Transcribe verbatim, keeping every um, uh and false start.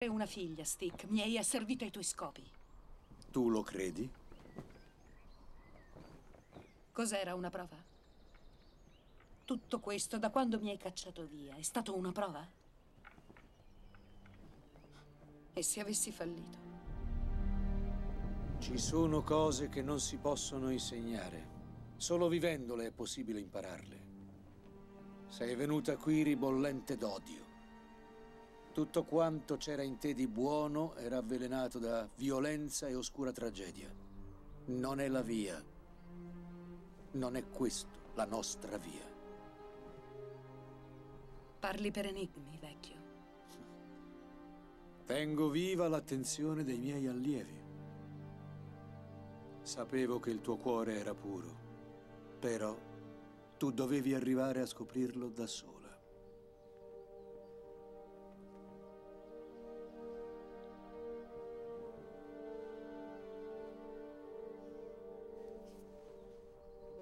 Una figlia, Stick. Mi hai asservito ai tuoi scopi. Tu lo credi? Cos'era una prova? Tutto questo, da quando mi hai cacciato via, è stato una prova? E se avessi fallito? Ci sono cose che non si possono insegnare. Solo vivendole è possibile impararle. Sei venuta qui ribollente d'odio. Tutto quanto c'era in te di buono era avvelenato da violenza e oscura tragedia. Non è la via. Non è questo la nostra via. Parli per enigmi, vecchio. Tengo viva l'attenzione dei miei allievi. Sapevo che il tuo cuore era puro, però tu dovevi arrivare a scoprirlo da solo.